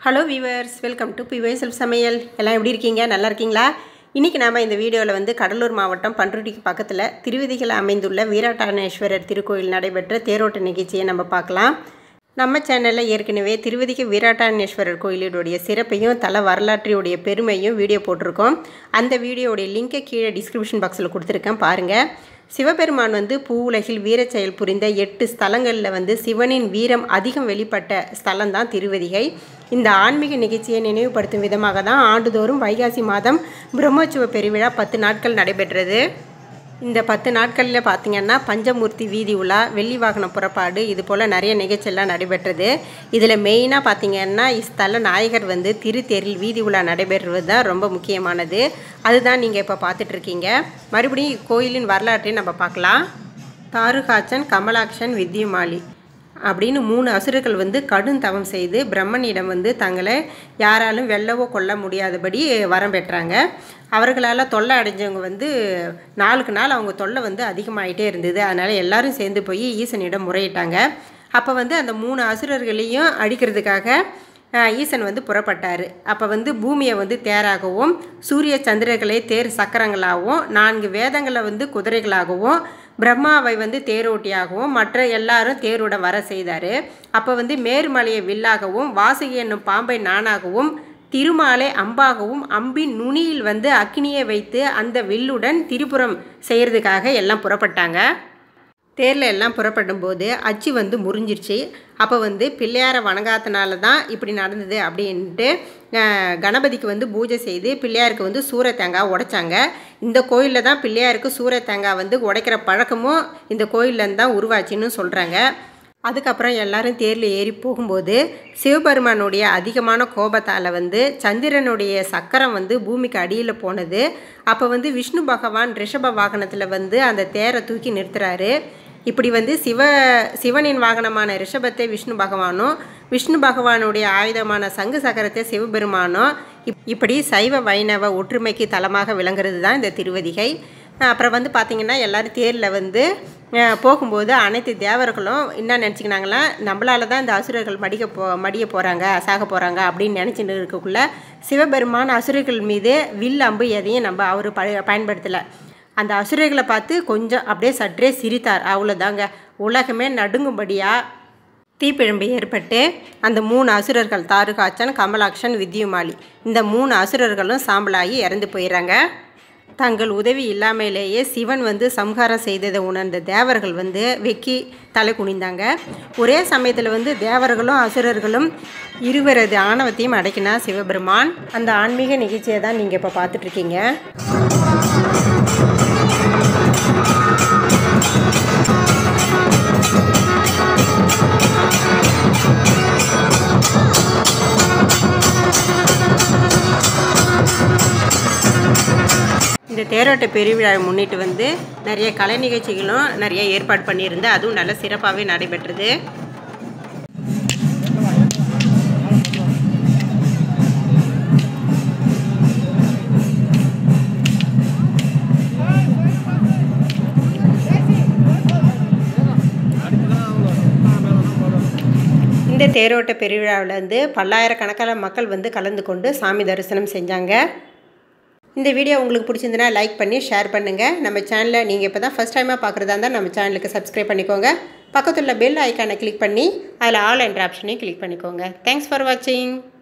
Hello viewers, welcome to Self Samayal. எல்லாம் எப்படி இருக்கீங்க? நல்லா இருக்கீங்களா? இன்னைக்கு நாம இந்த வீடியோல வந்து கடலூர் மாவட்டம் பன்ருட்டிக்கு பக்கத்துல திருவதிகையில் அமைந்துள்ள வீராட்டனேஸ்வரர் திருக்கோயில் நடைபெற்ற தேரோட்ட நிகழ்ச்சியை நம்ம பார்க்கலாம். நம்ம சேனல்ல ஏற்கனவே திருவதிகை வீராட்டனேஸ்வரர் கோயிலுடைய சிறப்பையும் தல வரலாற்றினுடைய பெருமையும் வீடியோ போட்டுருக்கோம். அந்த வீடியோவுடைய லிங்கை கீழே டிஸ்கிரிப்ஷன் பாக்ஸ்ல கொடுத்திருக்கேன் பாருங்க. சிவபெருமான் வந்து பூவுலகில் வீரச் செயல் புரிந்த 8 ஸ்தலங்களில் வந்து சிவனின் வீரம் அதிகம் வெளிப்பட்ட ஸ்தலம் தான் திருவதிகை. இந்த ஆன்மீக நிகழ்ச்சியை நினைவுபடுத்தும் விதமாக தான் ஆண்டுதோறும் வைகாசி மாதம் பிரம்மோற்சவ பெருவிழா 10 நாட்கள் நடைபெற்றது. இந்த 10 நாட்களில் பார்த்திங்கன்னா பஞ்சமூர்த்தி வீதி உலா, வெள்ளி வாகன புறப்பாடு, இது போல் நிறைய நிகழ்ச்சியெல்லாம் நடைபெற்றது. இதில் மெயினாக பார்த்திங்கன்னா இஸ்தல நாயகர் வந்து திருத்தேரில் வீதி உலா நடைபெறுவது தான் ரொம்ப முக்கியமானது. அதுதான் நீங்கள் இப்போ பார்த்துட்ருக்கீங்க. மறுபடியும் கோயிலின் வரலாற்றையும் நம்ம பார்க்கலாம். தாருகாச்சன், கமலாக்ஷன், வித்யுமாலி அப்படின்னு 3 அசுரர்கள் வந்து கடும் தவம் செய்து பிரம்மனிடம் வந்து தங்களை யாராலும் வெல்லவோ கொள்ள முடியாதபடி வரம் பெற்றாங்க. அவர்களால் தொல்லை அடைஞ்சவங்க வந்து நாளுக்கு நாள் அவங்க தொல்லை வந்து அதிகமாகிட்டே இருந்தது. அதனால் எல்லாரும் சேர்ந்து போய் ஈசனிடம் முறையிட்டாங்க. அப்போ வந்து அந்த 3 அசுரர்களையும் அழிக்கிறதுக்காக ஈசன் வந்து புறப்பட்டார். அப்போ வந்து பூமியை வந்து தேராகவும், சூரிய சந்திரர்களை தேர் சக்கரங்களாகவும், 4 வேதங்களை வந்து குதிரைகளாகவும், பிரம்மாவை வந்து தேரோட்டியாகவும், மற்ற எல்லாரும் தேரோட வர செய்தார். அப்போ வந்து மேருமலையை வில்லாகவும், வாசுகி என்னும் பாம்பை நானாகவும், திருமாலை அம்பாகவும், அம்பின் நுனியில் வந்து அக்னியை வைத்து அந்த வில்லுடன் திரிபுரம் செய்கிறதுக்காக எல்லாம் புறப்பட்டாங்க. தேரில் எல்லாம் புறப்படும் போது அச்சு வந்து முறிஞ்சிருச்சு. அப்போ வந்து பிள்ளையாரை வணங்காதனால தான் இப்படி நடந்தது அப்படின்ட்டு கணபதிக்கு வந்து பூஜை செய்து பிள்ளையாருக்கு வந்து சூறை தேங்காய் உடைச்சாங்க. இந்த கோயிலில் தான் பிள்ளையாருக்கு சூறை தேங்காய் வந்து உடைக்கிற பழக்கமும் இந்த கோயிலேருந்து தான் உருவாச்சின்னு சொல்கிறாங்க. அதுக்கப்புறம் எல்லாரும் தேரில் ஏறி போகும்போது சிவபெருமானுடைய அதிகமான கோபத்தால் வந்து சந்திரனுடைய சக்கரம் வந்து பூமிக்கு அடியில் போனது. அப்போ வந்து விஷ்ணு பகவான் ரிஷப வாகனத்தில் வந்து அந்த தேரை தூக்கி நிறுத்துறாரு. இப்படி வந்து சிவனின் வாகனமான ரிஷபத்தை விஷ்ணு பகவானும், விஷ்ணு பகவானுடைய ஆயுதமான சங்கு சக்கரத்தை சிவபெருமானும், இப்படி சைவ வைணவ ஒற்றுமைக்கு தலமாக விளங்குறது தான் இந்த திருவதிகை. அப்புறம் வந்து பார்த்திங்கன்னா எல்லோரும் தேரில் வந்து போகும்போது அனைத்து தேவர்களும் என்ன நினச்சிக்கினாங்களா, நம்மளால தான் இந்த அசுரர்கள் மடிய போகிறாங்க, சாக போகிறாங்க அப்படின்னு நினச்சிட்டு இருக்கக்குள்ள சிவபெருமான் அசுரர்கள் மீது வில் அம்பு எதையும் நம்ம அவர் பயன்படுத்தலை. அந்த அசுரர்களை பார்த்து கொஞ்சம் அப்படியே சற்றே சிரித்தார், அவ்வளோதாங்க. உலகமே நடுங்கும்படியாக தீப்பிழம்பு ஏற்பட்டு அந்த 3 அசுரர்கள் தாருகாச்சன், கமலாக்ஷன், வித்யுமாலி இந்த 3 அசுரர்களும் சாம்பலாகி இறந்து போயிடுறாங்க. தங்கள் உதவி இல்லாமலேயே சிவன் வந்து சம்ஹாரம் செய்ததை உணர்ந்த தேவர்கள் வந்து வெக்கி தலை குனிந்தாங்க. ஒரே சமயத்தில் வந்து தேவர்களும் அசுரர்களும் இருவரது ஆணவத்தையும் அடக்கினா சிவபெருமான். அந்த ஆன்மீக நிகழ்ச்சியை தான் நீங்கள் இப்போ பார்த்துட்ருக்கீங்க. இந்த தேரோட்ட பெருவிழாவை முன்னிட்டு வந்து நிறைய கலை நிகழ்ச்சிகளும் நிறைய ஏற்பாடு பண்ணியிருந்து அதுவும் நல்ல சிறப்பாகவே நடைபெற்றது. இந்த தேரோட்ட பெருவிழாவில் வந்து பல்லாயிரக்கணக்கான மக்கள் வந்து கலந்து கொண்டு சாமி தரிசனம் செஞ்சாங்க. இந்த வீடியோ உங்களுக்கு பிடிச்சிருந்துன்னா லைக் பண்ணி ஷேர் பண்ணுங்கள். நம்ம சேனலை நீங்கள் இப்போ தான் ஃபஸ்ட் டைமாக பார்க்குறதா இருந்தால் நம்ம சேனலுக்கு சப்ஸ்கிரைப் பண்ணிக்கோங்க. பக்கத்தில் பெல் ஐக்கானை கிளிக் பண்ணி அதில் ஆல் என்ற ஆப்ஷனையும் கிளிக் பண்ணிக்கோங்க. தேங்க்ஸ் ஃபார் வாட்சிங்.